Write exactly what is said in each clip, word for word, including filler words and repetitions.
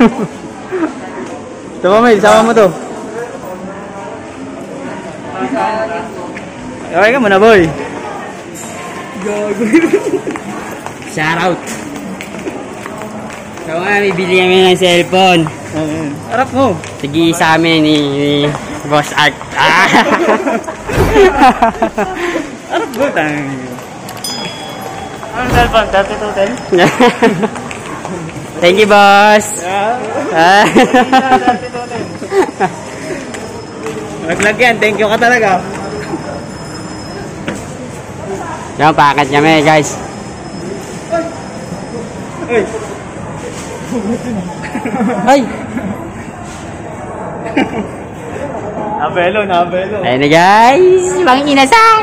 Ito pa, Mel. Sama mo to. Okay ka muna, boy. Gago. Shout out. So nga, bibili kami ng cellphone. Uh, harap mo. Sige sa amin ni, ni Boss Art. Ah. Harap mo, tang. Anong cellphone? thirty-two ten? Thank you, boss. Yeah. thirty-two ten. Naglag yan. Thank you ka talaga. Yan, packet kami, guys. Ay. Ay! Nabelo, nabelo. Ayun na, guys. Mga inasal.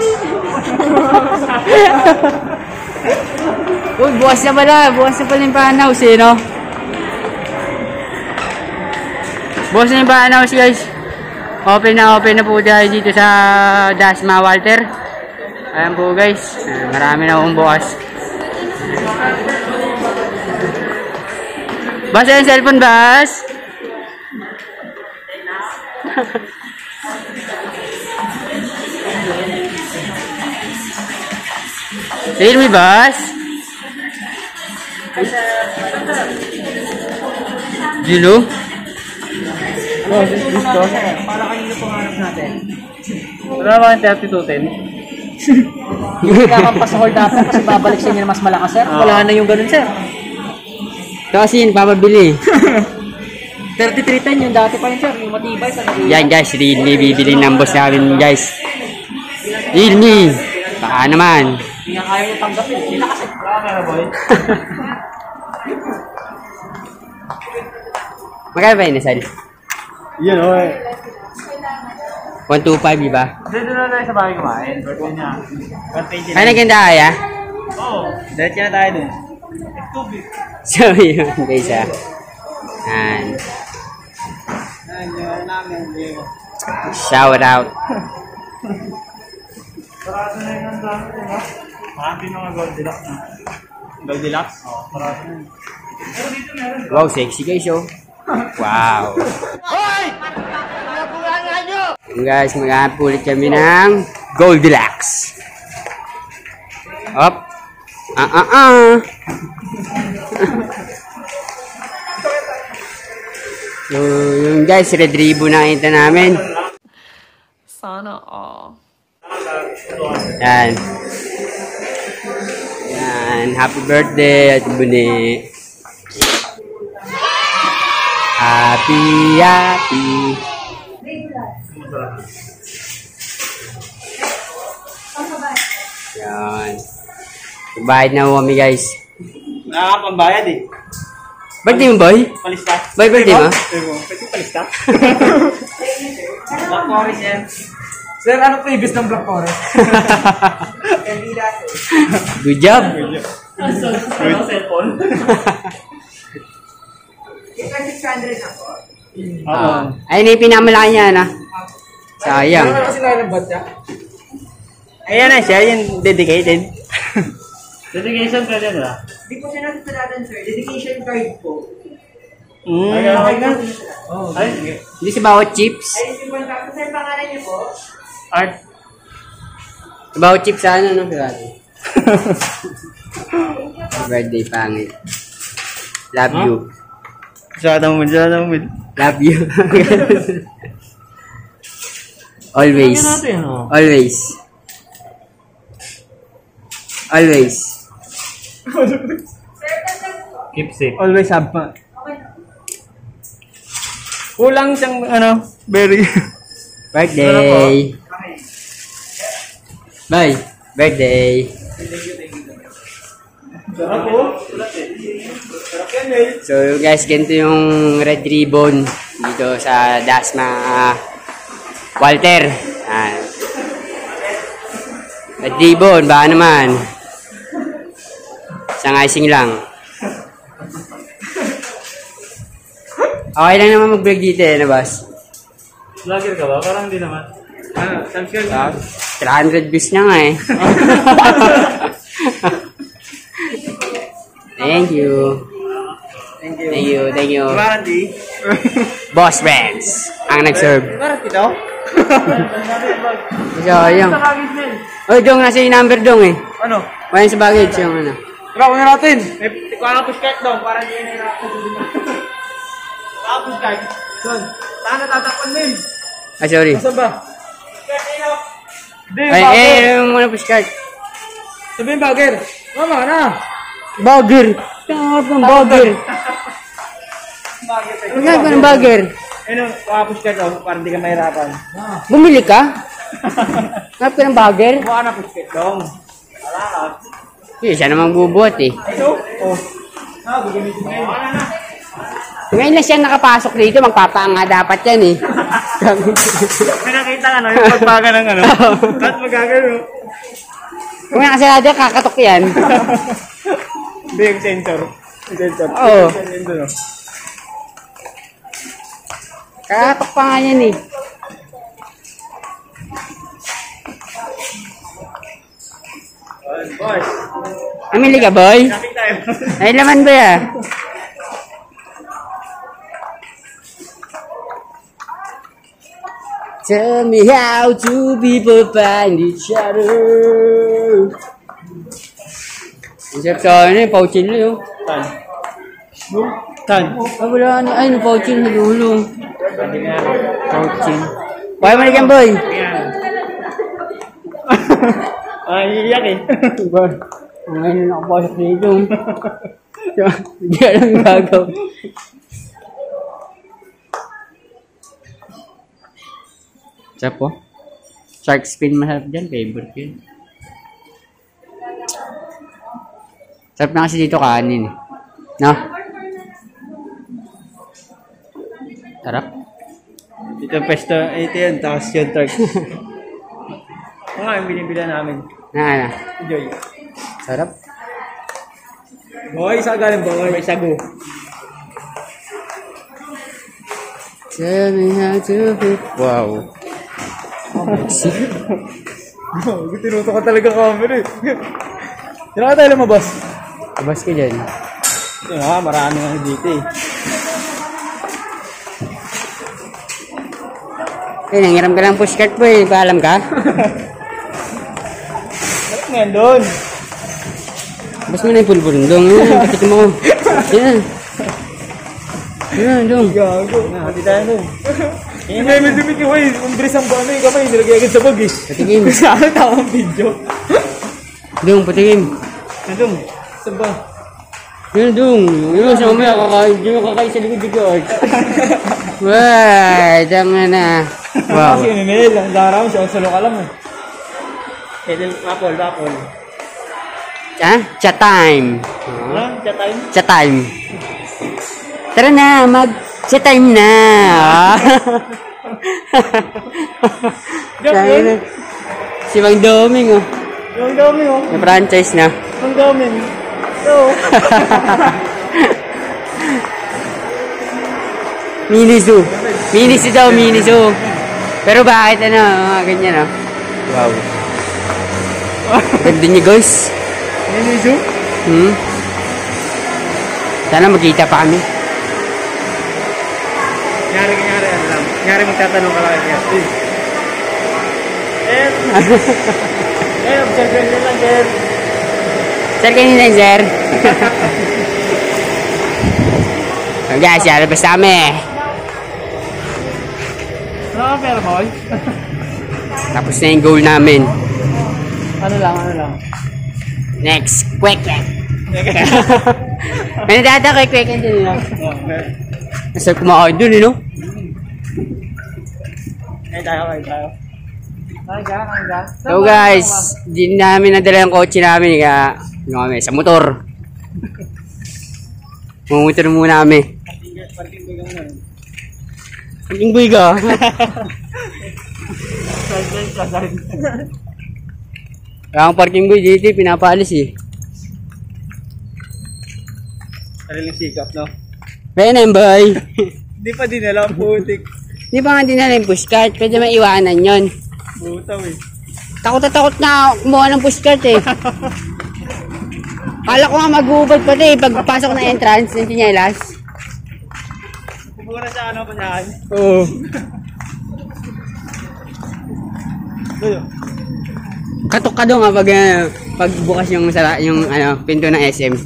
Uy, bukas na pala. Bukas na pala yung pan-house, eh, no? Bukas na yung pan-house, guys. Open na, open na po dahil dito sa Dasma Walter. Ayan po, guys. Marami na akong bukas. Bas, yung cellphone, Bas. Realme, Bas. Julo? Oh, gusto. Para kanino pong hanap natin? Wala ba yung thirty-two ten? Hindi kakampas sa hold natin kasi babalik sa inyo na mas malakas, sir. Wala na yung ganun, sir. Ito kasi yun, papabili. thirty-three ten yung dati pa yun, sir. Yung matibay sa nag- Yan, guys. Realme, bibili ng boss namin, guys. Realme. Baka naman. Hindi nga kaya nyo tanggapin. Hindi na kasi. Wala ka na, boy. Magkano ba yun, Nasal? Yun, oy. one twenty-five, di ba? Dito na tayo sa bahay kumain. Birthday niya. Birthday niya. Ay, naganda kaya? Oo. Diretso na tayo dun. Tubig. So, yun, guys, ah. And, Ay, hindi na namin. shout out. Parado na yun ang dami, di ba? Marami na nga Goldilocks na. Goldilocks? Oo, parado na yun. Pero dito meron. Wow, sexy, guys, oh. Wow. Yun, guys, maghanap ulit kami ng Goldilocks. Up. Ah, ah, ah. So, yun, guys, red ribbon na kita namin. Sana all. Yan. Yan. Happy birthday at Buni. Happy, happy. Yan. Bayad na ho kami, guys. Nakakapambayad eh. Birthday mo, boy? Palista. Boy, birthday mo? Pwede palista? Black Forest yan. Sir, ano previous ng Black Forest? Good job. Good cellphone. six hundred ako. Oo. Ay, na yung pinamalaki niya, na. Sayang. Ano kasi nalabot siya? Ayan na siya, yung dedicated. Dedication ka dyan, ha? Hindi ko siya nasasalatan, sir. Dedication card po. Mm. Ay, Ay, na. Ay, sige. Hindi si bawat chips. Ay, yung kontak. Sir, pangalan niyo po? Art. Bawat chips sana, no? Grabe. Birthday pangit. Love you. Sada mo, sada mo. Love you. Always. Always. Always. Keep safe. Always have fun. Kulang siyang, ano, berry. Birthday. Bye. Birthday. So guys, ganito yung red ribbon dito sa Dasma uh, Walter. Ayan. Red ribbon, baka naman. Isang icing lang. Okay lang naman mag-vlog dito eh, na boss? Vlogger ka ba? Parang hindi naman. Ah, subscribe ka. three hundred views na nga eh. Thank you. Thank you. Thank you, thank you. Warranty. Boss Benz, ang nag-serve. Warranty daw? Sayang. Sa baggage men. Oh, Dong, nasa yung number Dong eh. Ano? Mayan sa baggage yung ano. Tara, una natin. Eh, ikaw ang pushcart daw, para hindi na natin. Ikaw ang pushcart. Doon. Saan natatakpan men? Ah, sorry. Saan ba? Pushcart nyo. Hindi, Ay, bagger. eh, yung muna pushcart. Sabihin bagger. Mama na. Bagger. Tangat ng bagger. Bagger. Tangat ko ng bagger. Ano, ikaw pushcart daw, para hindi ka mahirapan. Bumili ka? Tangat ko ng bagger? Mukha na pushcart daw. Wala ka. Eh, siya namang bubuhat eh. Ito? Oh. Ah, gagamitin ngayon. Wala na. Ngayon lang siya nakapasok dito, magpapanga dapat yan eh. May nakita ka no, yung pagpaga ng ano. At magagano. Kung nakasarado, kakatok yan. Hindi yung sensor. Yung sensor. Oo. Yung sensor, no? Kakatok pa nga yan eh. Boss, Namili ka, boy? kapit tayo. Ay, laman ba ya? Tell me how two people find each other. Isip sa ano yung pauchin nyo yun. Tan. Tan. Ah, wala na. Ay, yung pauchin na lulo. Pauchin. Pwede mo na boy. Ay, iyak eh. Diba? Ngayon na nakapasok dito. Hindi alam yung gagawin. Sarap po. Shark spin masarap dyan. Favorite yun. Sarap na kasi dito kanin. No? Sarap. Ito yung pesto, ito yun, tapos yun, Turks. Ito nga yung binibila namin. Na, na. Enjoy. Sarap. Boy, isa galing boy. May sago. Tell me how to be... Wow. Oh, tinuto ka talaga camera eh. Sino ka tayo lumabas? Abas ka dyan. Ito nga, marami nga dito eh. Eh, nangiram ka lang pushcart po eh. Paalam ka? Bakit nga yan doon? Abas mo na yung pulburin dong. Yan, patikin mo. Yan. Yan, dong. Gago. Hati tayo doon. Hindi, may dumit yung way. Ang bilis ang ano yung kamay. Nilagay agad sa bag eh. Patikim. Saan tamang video? Dong, patikim. Ano? Saan ba? Yan, dong. Yan, sa mamaya kakain. Yung kakain sa likod dito. Wow, tama na. Wow. Kasi yun, Mel. Ang daraw siya. Salo ka lang eh. Eh, apple, apple. Ha? Chat time. Ano? Chat time? Chat time. Tara na, mag chat time na. Kaya na. Si Mang Doming, oh. Yung dami oh. May franchise na. Ang dami. So. Miniso. Miniso daw, Miniso. Pero bakit ano, mga ganyan, oh. Wow. Ganda niya, guys. Miniso? Hmm? Sana magkita pa kami. Nyari, nyari, ano lang. Nyari magtatanong ka lang. Eh. Eh. Eh, observe nyo lang, sir. Sir, kanina yun, sir. So guys, lalabas kami. Ano ka pera, boy? Tapos na yung goal namin. Ano lang, ano lang. Next, quick quick. May nadada quick quick din, no? Okay. Masarap kumakain dun, eh, no? Kain tayo, kain tayo. Kain ka, kain ka. So guys, di namin nadala yung kotse namin, kaya ano kami, sa motor. Mumotor muna kami. Parking boy ka. Kaya ang parking boy dito, pinapaalis eh. Sariling sikap, no? Benem boy. Hindi pa din alam, putik. Di ba nga dinala yung pushcart? Pwede maiwanan yon. Butaw eh. Takot na takot na kumuha ng pushcart eh. Kala ko nga mag-uubad pati eh, pagpasok ng entrance ng Chinelas. Mura sa ano pa niyan. Oo. Doyo. Katok ka doon nga pag, uh, pag bukas yung, sara, yung ano, pinto ng S M.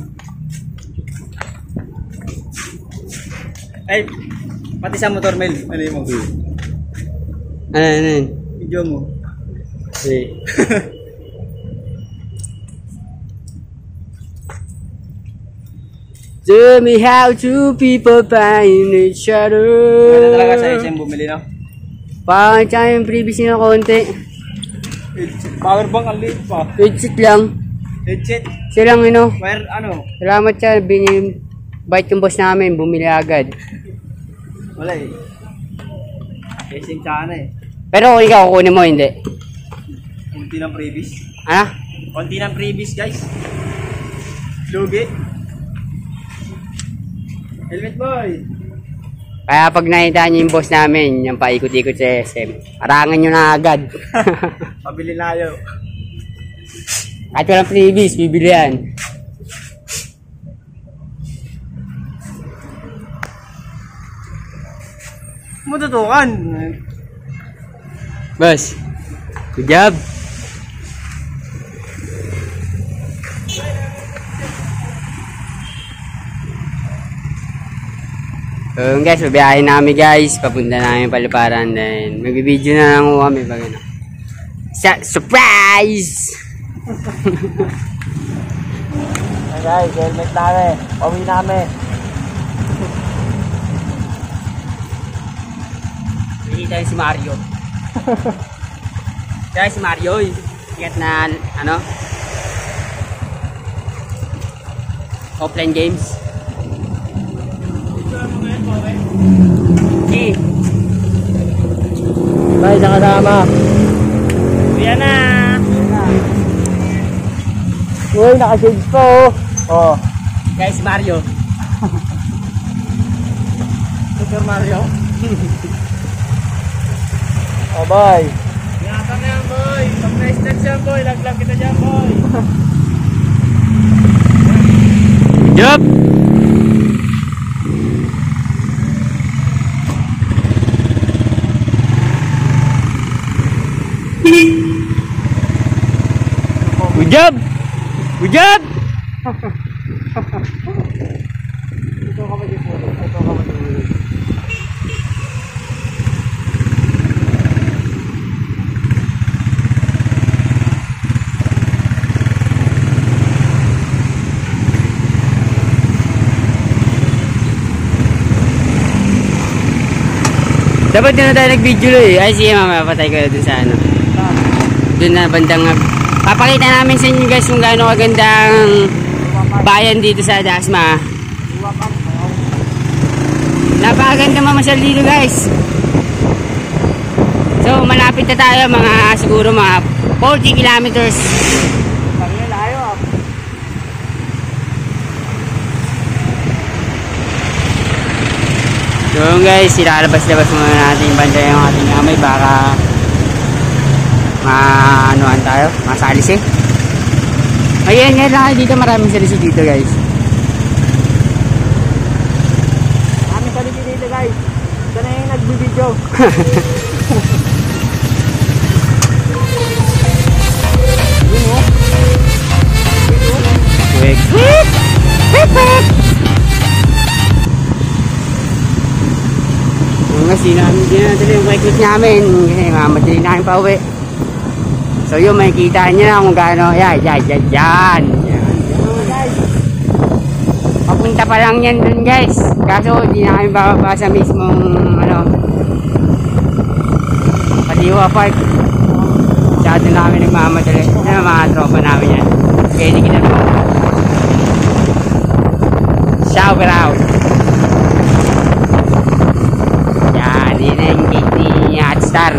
Ay, pati sa motor mail. Ano yun mo? Ano, ano yun? Video mo. Okay. Tell me how two people find each other. Ano talaga sa S M bumili na? Parang tsaka yung previous nyo konti. Power bank ang liit pa. Headset lang. Headset. Silang ano. Wire ano? Salamat siya. Binim, bite yung boss namin. Bumili agad. Wala eh. Casing sana eh. Pero kung ikaw kukunin mo, hindi. Kunti ng previous. Ano? Kunti ng previous guys. Lugi. Helmet boy. Kaya pag nakita nyo yung boss namin, yung paikot-ikot sa S M, arangan nyo na agad. Pabili na ayaw. Kahit walang previous, bibili yan. Matutukan. Boss, good job. So yun guys, babiyahin namin guys. Papunta namin Paliparan. Then magbibideo na lang kami pag ano. Sa surprise! Hey guys, helmet namin. Pauwi namin. Nakita si Mario. Kaya si Mario, sikat na ano? Offline games. Okay. Bye, nakadama. Yan na. Uy, naka-shades pa oh. Oh. Guys, Mario. Super Mario. Oh, bye. Yata na yan boy. Pag na-stretch yan boy, laglag kita dyan boy. Yup. Good job! Good job! Ito ka ba di po? Ito ka ba di po? Dapat din na tayo nag-video eh. Ay sige, mamaya patay ko dun sa ano. Dun na bandang... Papakita namin sa inyo guys kung gaano kagandang bayan dito sa Dasma. Napakaganda mamasyal dito guys. So malapit na tayo, mga siguro mga forty kilometers. So guys, ilalabas-labas muna natin yung banda yung ating amay baka ma-anuhan tayo, masalis eh. Ayan, yan lang dito, maraming salisi dito guys. Maraming salisi dito guys. Ito na yung nagbibideo. Quick, quick, quick, quick. Yung kasi namin din natin yung quick quick namin kasi mamadali namin pa uwi. So yun, makikita nyo na kung gaano. Yan, yan, yan, yan. Guys, Papunta pa lang yan dun guys. Kaso di na kami bababa sa mismong ano, Paliwa Park. Masyado na kami nagmamadali. Yan mga tropa namin yan. Kaya hindi kita naman. Shout out. Yan, yun na yung gate ni Hotstar.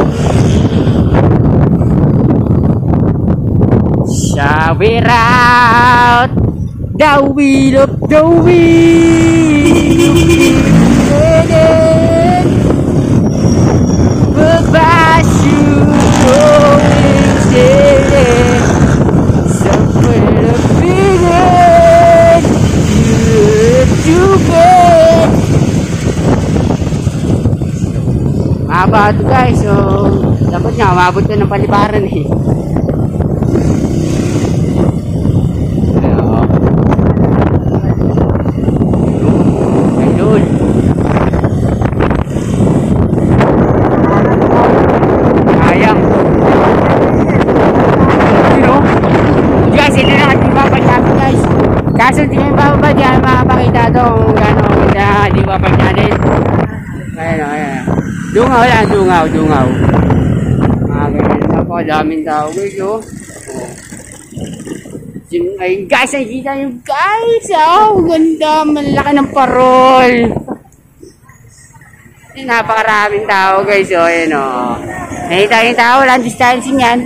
Shout it out, the wheel of the wheel, but by you going steady, somewhere to feeling you to bed. to guys. So, dapat nga, umabot na ng paliparan eh. Ayun. Ayun. Sayang. Ayun o. Guys, ito na ang liwapan namin guys. Kaso hindi kami bababa dyan, makapakita itong gano'n na liwapan natin. Ayan o, ayan. Dungaw lang, dungaw, dungaw. Mga ganyan, napakadaming tao guys o. Ayun guys, nakikita nyo guys. Oh, ganda, malaki ng parol. Napakaraming tao guys o, ayan o. Nakita yung tao, walang distancing yan.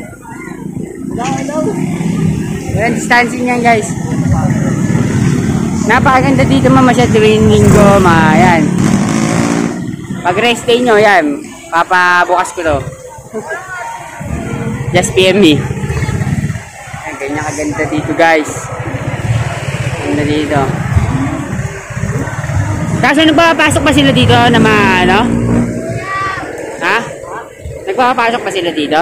Walang distancing yan guys. Napakaganda dito mamasya tuwing linggo, mga yan. Pag rest day nyo, yan. Papabukas ko to. Just P M me. Yan, ganyan kaganda dito guys. Ganda dito. Kaso nagpapasok pa sila dito na mga ano? Ha? Nagpapasok pa sila dito?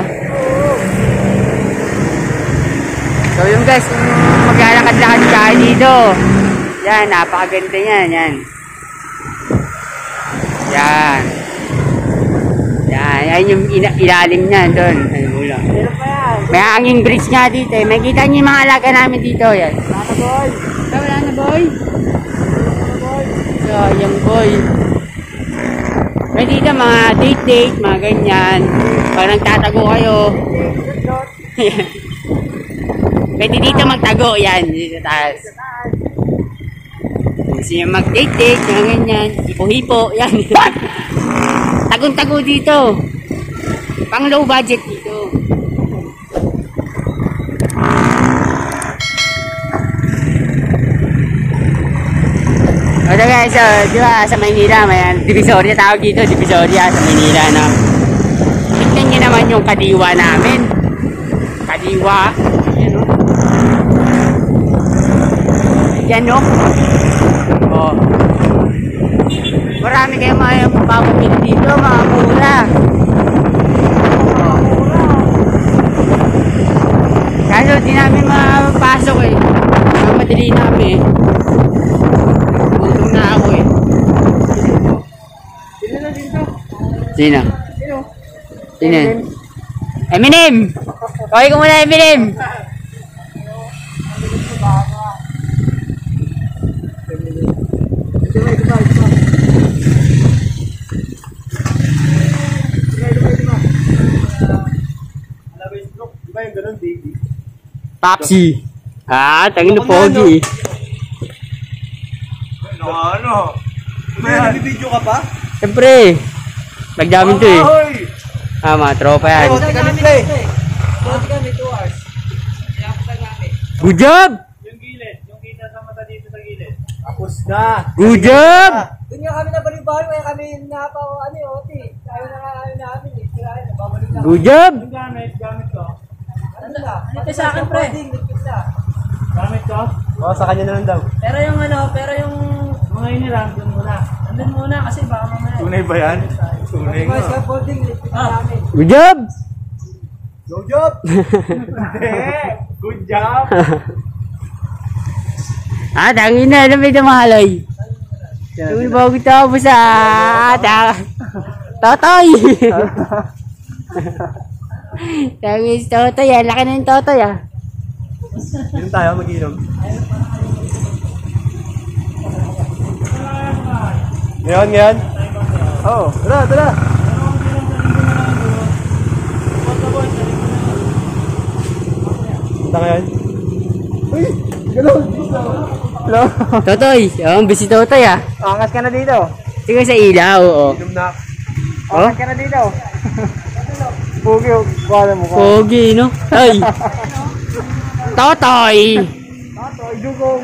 So yung guys, kung maglalakad-lakad tayo dito, yan, napakaganda yan, yan. Yan. Yan, yan yung ina ilalim niyan doon. Ano mo lang. May hanging bridge nga dito eh. May kita niyo yung mga alaga namin dito, yan. Wala na boy. Wala na boy. So, yan boy. May dito mga date-date, mga ganyan. Pag nagtatago kayo. Pwede dito magtago, yan. Dito taas. Gusto nyo mag-date-date, mga ganyan. Hipo-hipo, yan. Tagong-tago dito. Pang low budget dito. Okay guys, so, di ba sa Maynila, may Divisoria tawag dito, Divisoria sa Maynila, no? Tignan nyo naman yung kadiwa namin. Kadiwa. Yan, no? Yan, no? Oh. Marami kayo mga mapapamili dito, mga mura. Oh. Kaso di namin mapasok eh. Madali namin eh. Gutom na ako eh. Sino na dito? Sino? Sino? Sino? Eminem! Kawin ko muna Eminem! Di ba yung ganun, baby? Papsi! Ah, tangin na pogi. No, ano? May nabibidyo ka pa? Siyempre! Nagdamin to eh. Ahoy! Ah, mga tropa yan. Buti ka ni play. Buti kami two hours. Good job! Yung gilid, yung kita sa mata dito sa gilid. Tapos na. Good job! Doon nga kami nabalibahan, kaya kami napa ano yung O T. Ayaw na nga ayaw namin eh. Kaya babalik na. Good job! Yung gamit, gamit ko. Ano na? Ito sa akin pre. Gamit ko? Oo, sa kanya na lang daw. Pero yung ano, pero yung Mga inilang, dun muna. andun muna kasi baka mamaya. Tunay ba yan? Tunay nga. Scaffolding, lipat na namin. Good job! Good job! Hindi! Good job! Ah, tangin na. Alam mo ito mahaloy. Yung bago tapos sa ata. Totoy! Tangin sa totoy ah. Laki na yung totoy ah. Inom tayo, mag-inom. Ngayon, ngayon? Oo, oh, tara, tara! Punta ngayon? Uy! Galon! Hello? Totoy! Oh, busy totoy ah. Angas ka na dito. Sige sa ilaw, oo. Inom na. Oh? Angas ka na dito. Pugi, wala mo ko. Pogi, no? Ay! Totoy! Totoy, dugong.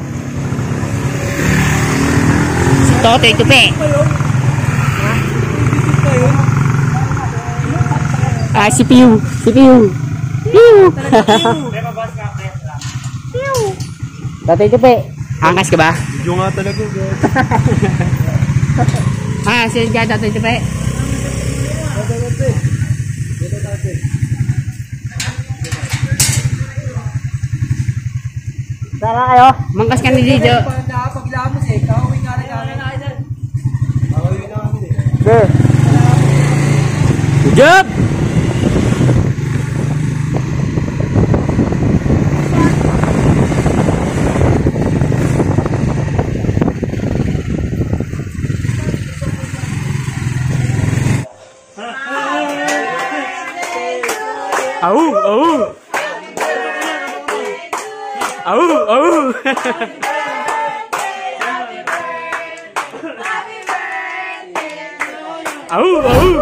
Si Totoy tupi. Ah, si Piu. Si Piu. Piu! Totoy tupi. Angkas ka ba? Video nga talaga, guys. Ah, sino ka Totoy tupi? Tara kayo. Mangkas ka ni dito. Paglamos eh. Kauwi nga na kami. Go. Good job! Au, au. Au, au. Au, au.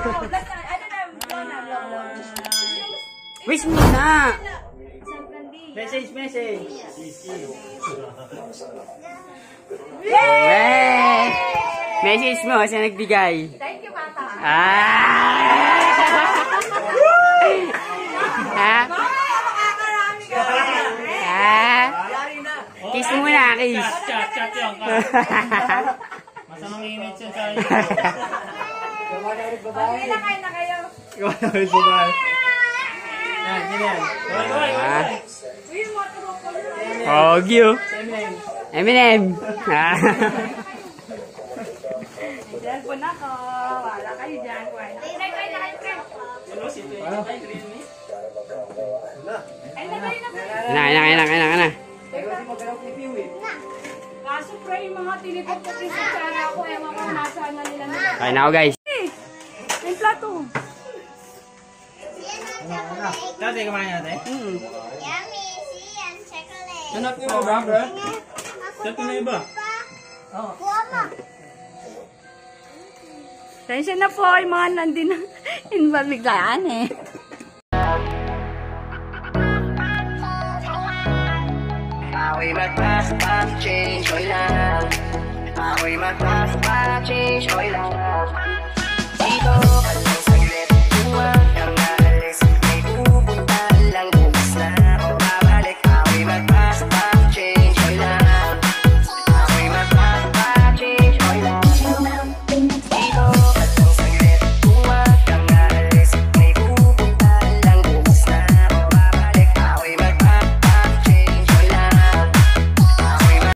Wish mo na. Message, message. Eh, message mo kasi nagbigay. Thank you, bata. Ah! Ha? Ah? Kiss mo muna, kiss. Chat, chat yun. Masamang init siya sa iyo. Okay na kayo na kayo. Ikaw na ulit bubay. Yan, yan yan. Ah. Uy, mga turok ko. Oh, you. Eminem. Ah. Cellphone ako. Wala kayo dyan. Kuhain na. Ay, kayo na kayo, friend. Ay, na kayo na, friend. Kailangan, kailangan, kailangan na. Kaso, pre, yung mga tinipot ko rin sa tsara ko, eh, mga nasaan na nila nila. Kain na ako, guys. Eh, yung plato. Dati kumain natin. Mm. Yummy, see, and chocolate. Hanap ko ba, bro? Chat ko na iba. Mama. Tensya na po, yung mga nandun na involved biglaan eh. Ako'y magpapag-change, oy lang. Ako'y magpapag-change, oy lang. Dito, kalong saglit, tuwang